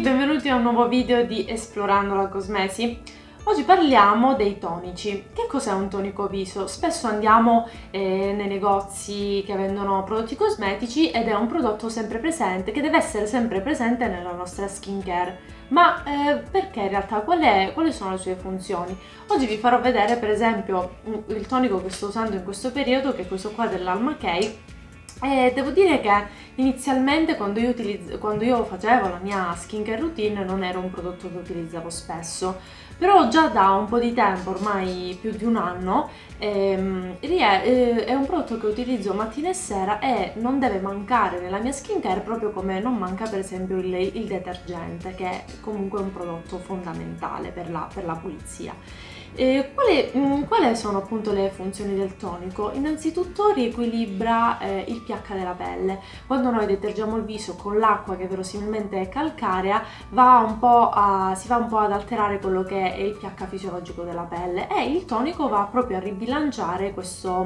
benvenuti a un nuovo video di Esplorando la Cosmesi. Oggi parliamo dei tonici. Che cos'è un tonico viso? Spesso andiamo nei negozi che vendono prodotti cosmetici ed è un prodotto sempre presente, che deve essere sempre presente nella nostra skincare. Ma perché in realtà? Quali sono le sue funzioni? Oggi vi farò vedere per esempio il tonico che sto usando in questo periodo, che è questo qua dell'Alma K. E devo dire che inizialmente quando io facevo la mia skincare routine non era un prodotto che utilizzavo spesso, però già da un po' di tempo, ormai più di un anno, è un prodotto che utilizzo mattina e sera e non deve mancare nella mia skincare, proprio come non manca per esempio il detergente, che è comunque un prodotto fondamentale per la pulizia. Quali sono appunto le funzioni del tonico? Innanzitutto riequilibra il pH della pelle. Quando noi detergiamo il viso con l'acqua che verosimilmente è calcarea, si va un po' ad alterare quello che è il pH fisiologico della pelle, e il tonico va proprio a ribilanciare questo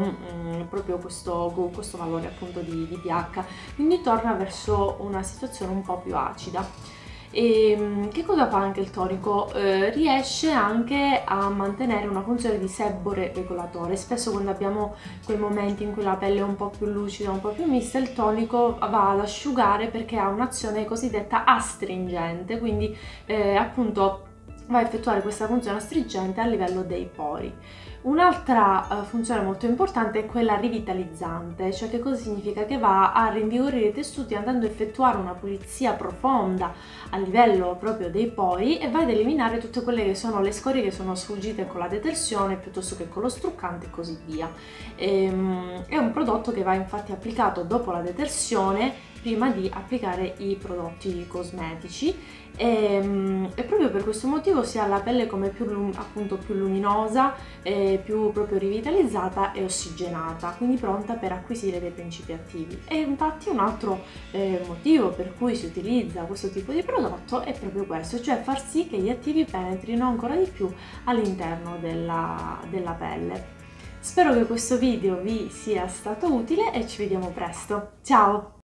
valore appunto di pH, quindi torna verso una situazione un po' più acida. E che cosa fa anche il tonico? Riesce anche a mantenere una funzione di sebbore regolatore. Spesso quando abbiamo quei momenti in cui la pelle è un po' più lucida, un po' più mista, il tonico va ad asciugare perché ha un'azione cosiddetta astringente, quindi appunto va a effettuare questa funzione astringente a livello dei pori. Un'altra funzione molto importante è quella rivitalizzante, cioè che cosa significa? Che va a rinvigorire i tessuti andando a effettuare una pulizia profonda a livello proprio dei pori e va ad eliminare tutte quelle che sono le scorie che sono sfuggite con la detersione piuttosto che con lo struccante e così via. È un prodotto che va infatti applicato dopo la detersione, prima di applicare i prodotti cosmetici, e proprio per questo motivo si ha la pelle come più luminosa, più proprio rivitalizzata e ossigenata, quindi pronta per acquisire dei principi attivi. E infatti un altro motivo per cui si utilizza questo tipo di prodotto è proprio questo, cioè far sì che gli attivi penetrino ancora di più all'interno della pelle. Spero che questo video vi sia stato utile e ci vediamo presto. Ciao!